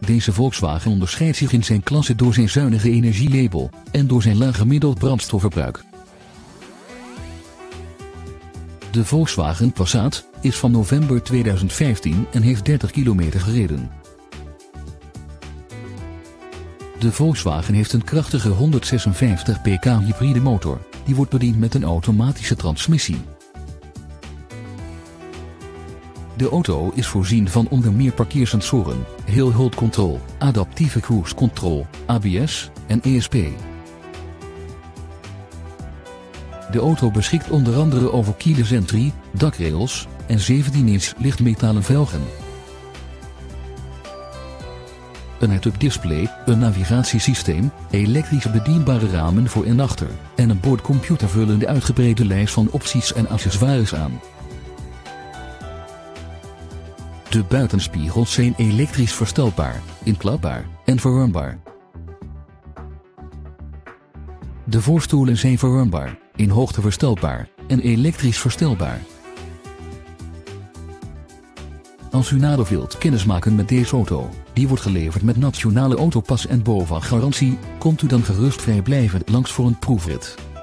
Deze Volkswagen onderscheidt zich in zijn klasse door zijn zuinige energielabel en door zijn laag gemiddeld brandstofverbruik. De Volkswagen Passat is van november 2015 en heeft 30 kilometer gereden. De Volkswagen heeft een krachtige 156 pk hybride motor, die wordt bediend met een automatische transmissie. De auto is voorzien van onder meer parkeersensoren, hill hold control, adaptieve cruise control, ABS en ESP. De auto beschikt onder andere over keyless entry, dakrails en 17-inch lichtmetalen velgen. Een head-up display, een navigatiesysteem, elektrische bedienbare ramen voor en achter en een boordcomputer vullen de uitgebreide lijst van opties en accessoires aan. De buitenspiegels zijn elektrisch verstelbaar, inklapbaar en verwarmbaar. De voorstoelen zijn verwarmbaar, in hoogte verstelbaar en elektrisch verstelbaar. Als u nader wilt kennismaken met deze auto, die wordt geleverd met nationale autopas en BOVAG garantie, komt u dan gerust vrijblijvend langs voor een proefrit.